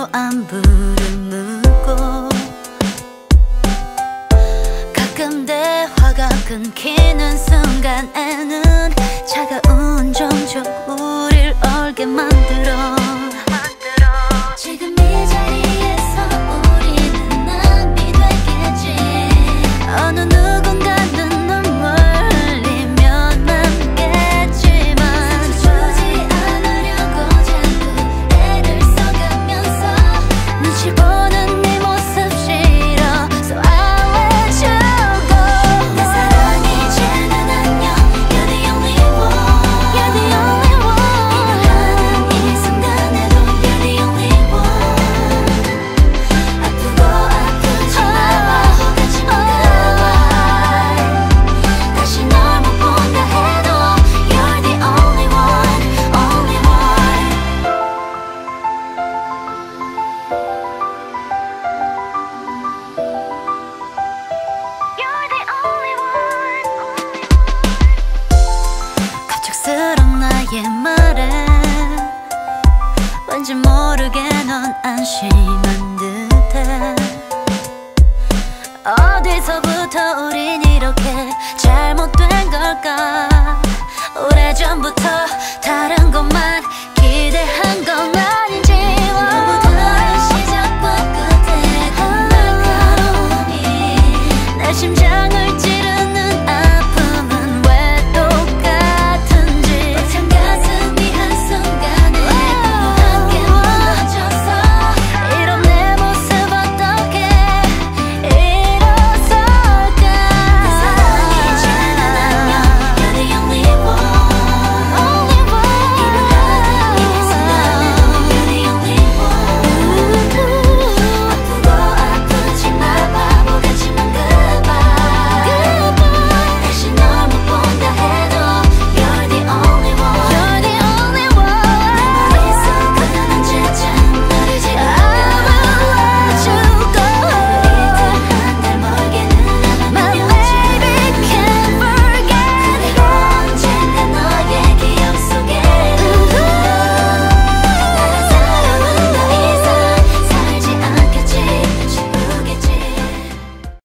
안부를 묻고 가끔 대화가 끊기는 순간에는 차가운 정적 우릴 얼게 만들어 지금 이 자리에서 우리는 남이 되겠지 어느 누군가는 눈물 흘리며 남겠지만 주지 않으려고 자꾸 애를 써가면서 눈치 보는 네 모습 싫어 So I let you go 내 사랑 이제는 안녕 You're the only one You're the only one 이별하는 이 순간에도 You're the only one 아프고 아프지 말고 같이 가봐 다시 널 못 본다 해도 You're the only one Only one You're the only one 갑작스런 나의 말에 왠지 모르게 넌 안심한 듯해 어디서부터 우린 이렇게 잘못된 걸까 오래전부터 다른